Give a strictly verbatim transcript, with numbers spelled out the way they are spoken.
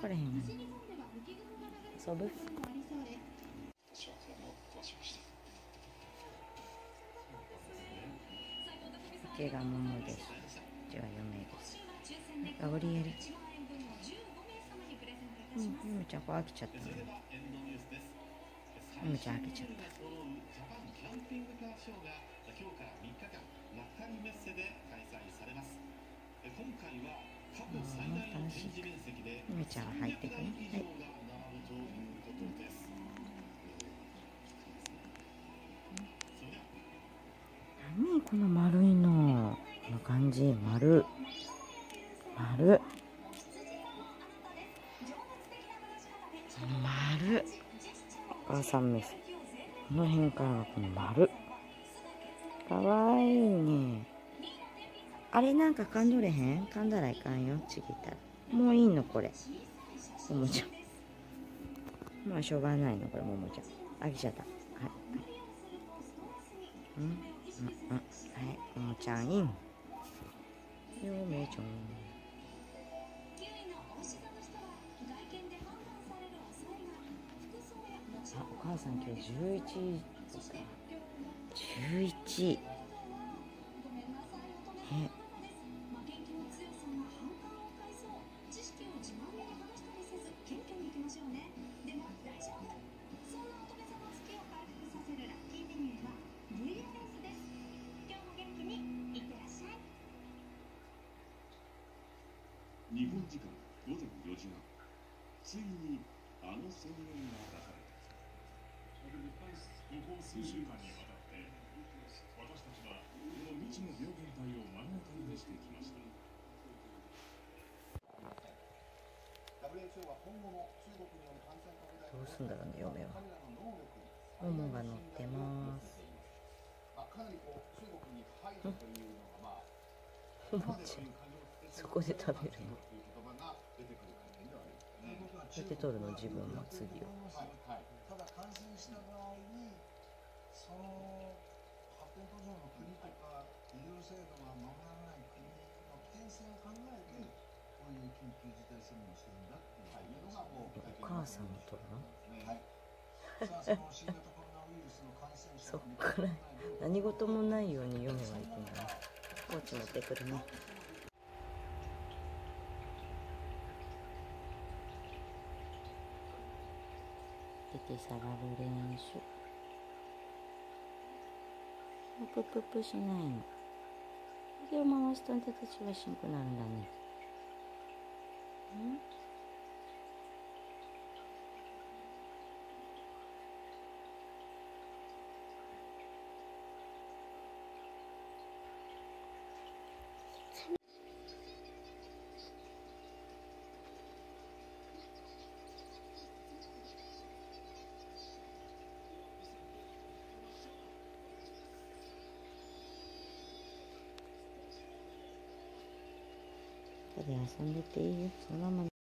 かれへんがな。遊ぶ？手が桃です。じゃあ嫁です。あ、オリエル。うん、ゆめちゃんこれ飽きちゃったね。ゆめちゃん飽きちゃった。楽しい。ゆめちゃんは入ってくね。はい。何この丸いの。この感じ、丸。丸。丸。お母さん目線。この辺からがこの丸。かわいいね。あれなんか噛んどれへん？噛んだらいかんよ。ちぎったら。もういいのこれ。ももちゃん。まあしょうがないのこれももちゃん。飽きちゃった。はい。うん。うんうん。はい。ももちゃんイン。よめちょん。あ、お母さん今日じゅういちか。じゅういち。え。 日本時間午前よじはん、ついにあの宣言が出された。ここ数週間にわたって私たちはこの未知の病原体を目の当たりにしてきました。 どうすんだろうね、嫁は。ももが乗ってます。ももちゃん、そこで食べるの。出て取るの、自分の次を。 ただ感染した場合に、その発展途上の国とか医療制度が守らない国の危険性を考えて、こういう緊急事態宣言をしてるんだっていうのがもうお母さんも取るの？ はい。さあ、その新型コロナウイルスの感染者そっから何事もないように嫁はいくんだね。ポーチ持ってくるね。出て下がる練習。プププしないの。手を回すと手たちはしんくなるんだね。ん？手で遊んでていいよ。そのまま